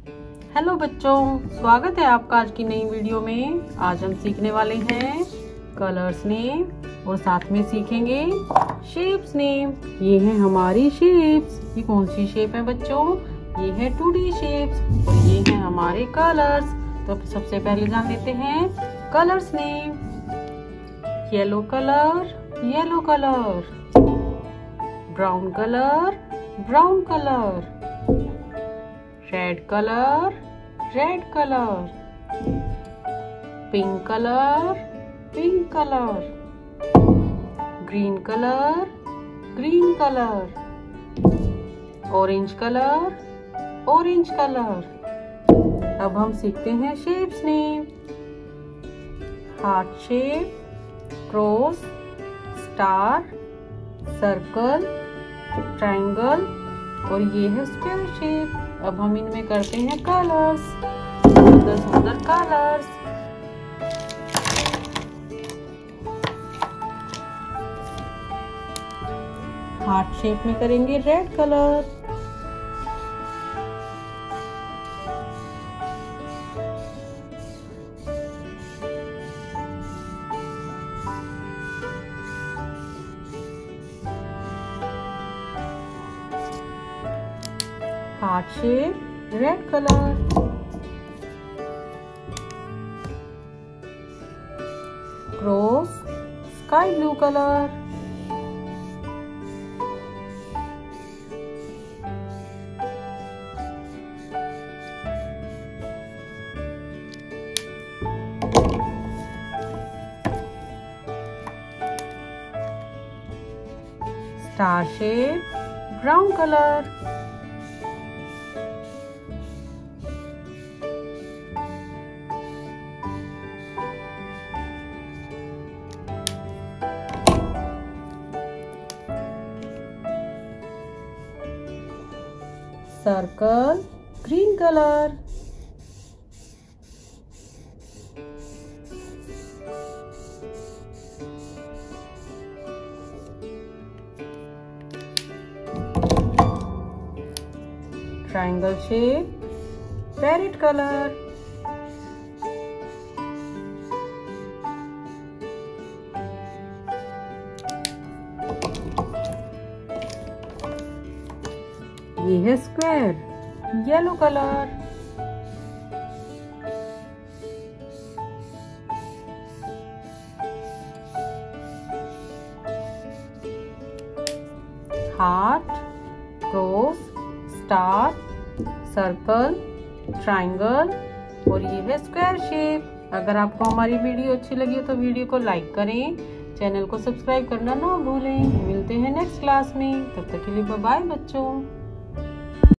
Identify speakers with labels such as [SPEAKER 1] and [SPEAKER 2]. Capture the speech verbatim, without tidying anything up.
[SPEAKER 1] Hello बच्चों, स्वागत है आपका आज की नई वीडियो में। आज हम सीखने वाले हैं कलर्स नेम और साथ में सीखेंगे शेप्स नेम। ये है हमारी शेप्स। ये कौन सी शेप है बच्चों? ये है टू डी शेप्स और ये है हमारे कलर्स। तो सबसे पहले जान लेते हैं colours name. Yellow colour, yellow colour. Brown colour, brown colour. Red colour, red colour. Pink colour, pink colour. Green colour, green colour. Orange colour, orange colour. अब हम सीखते हैं shapes name. Heart shape, cross, star, circle, triangle और ये है square shape. अब हम इनमें करते हैं कलर्स, सुंदर सुंदर कलर्स। हार्ट शेप में करेंगे red colour. Heart shape red colour. Cross sky blue colour. Star shape brown colour. Circle green colour. Triangle shape parrot colour. ये है square yellow colour. Heart, cross, star, circle, triangle और ये है square shape. अगर आपको हमारी video अच्छी लगी हो तो वीडियो को लाइक करें, चैनल को सब्सक्राइब करना ना भूलें। मिलते हैं नेक्स्ट क्लास में, तब तक के लिए बाय बाय बच्चों।